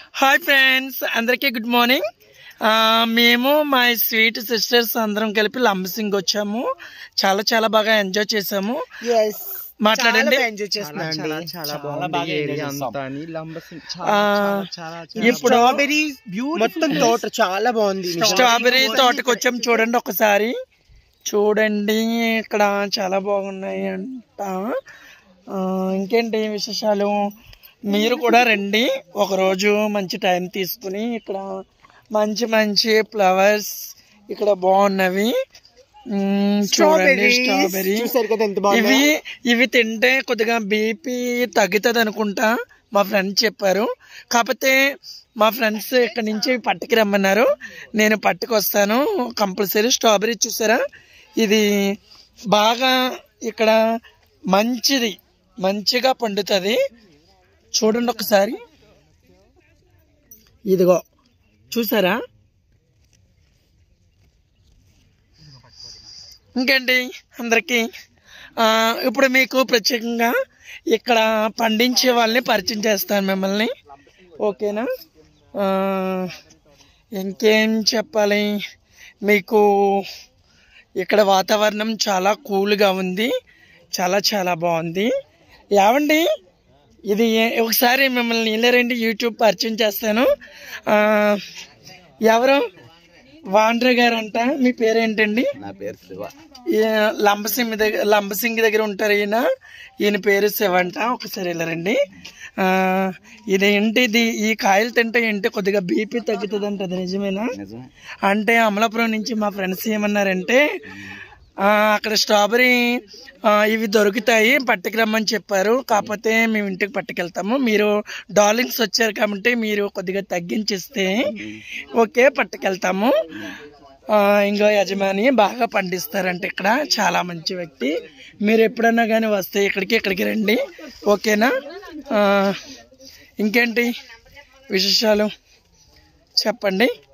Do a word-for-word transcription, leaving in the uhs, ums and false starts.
Hi friends, అందరికీ good morning. మేము మా స్వీట్ సిస్టర్స్ అందరం కలిపి లంబసింగ్ వచ్చాము. చాలా చాలా బాగా ఎంజాయ్ చేసాము. మాట్లాడండి. స్ట్రాబెరీ మొత్తం తోట చాలా బాగుంది. స్ట్రాబెరీ తోటకు వచ్చాము. చూడండి ఒకసారి చూడండి, ఇక్కడ చాలా బాగున్నాయి అంట. ఇంకేంటి విశేషాలు? మీరు కూడా రండి ఒకరోజు, మంచి టైం తీసుకుని. ఇక్కడ మంచి మంచి ఫ్లవర్స్ ఇక్కడ బాగున్నవి. చూడండి స్ట్రాబెరీ. ఇవి ఇవి తింటే కొద్దిగా బీపీ తగ్గుతుంది అనుకుంటా, మా ఫ్రెండ్స్ చెప్పారు. కాకపోతే మా ఫ్రెండ్స్ ఇక్కడ నుంచి పట్టుకు రమ్మన్నారు, నేను పట్టుకొస్తాను కంపల్సరీ. స్ట్రాబెరీ చూసారా, ఇది బాగా ఇక్కడ మంచిది, మంచిగా పండుతుంది. చూడండి ఒకసారి, ఇదిగో చూసారా. ఇంకేంటి అందరికీ, ఇప్పుడు మీకు ప్రత్యేకంగా ఇక్కడ పండించే వాళ్ళని పరిచయం చేస్తాను మిమ్మల్ని, ఓకేనా? ఇంకేం చెప్పాలి మీకు? ఇక్కడ వాతావరణం చాలా కూల్గా ఉంది, చాలా చాలా బాగుంది. ఏమండి, ఇది ఒకసారి మిమ్మల్ని ఇలా రండి, యూట్యూబ్ పరిచయం చేస్తాను. ఎవరు? వాండ్ర గారు అంట. మీ పేరేంటండి? నా పేరు శివ. లంబసింగ్ దగ్గర లంబసింగి దగ్గర ఉంటారు ఈయన. ఈయన పేరు శివ అంట. ఒకసారి ఇలా రండి. ఇదేంటి, ఇది ఈ కాయలు తింటే ఏంటి కొద్దిగా బీపీ తగ్గుతుంది అంట, అది నిజమేనా? అంటే అమలాపురం నుంచి మా ఫ్రెండ్స్ ఏమన్నారంటే అక్కడ స్ట్రాబెరీ ఇవి దొరుకుతాయి, పట్టుకురమ్మని చెప్పారు. కాకపోతే మేము ఇంటికి పట్టుకెళ్తాము. మీరు డార్లింగ్స్ వచ్చారు కాబట్టి మీరు కొద్దిగా తగ్గించిస్తే ఓకే, పట్టుకెళ్తాము. ఇంకో యజమాని బాగా పండిస్తారంటే ఇక్కడ, చాలా మంచి వ్యక్తి. మీరు ఎప్పుడన్నా కానీ వస్తే ఇక్కడికి ఇక్కడికి రండి, ఓకేనా? ఇంకేంటి విశేషాలు చెప్పండి.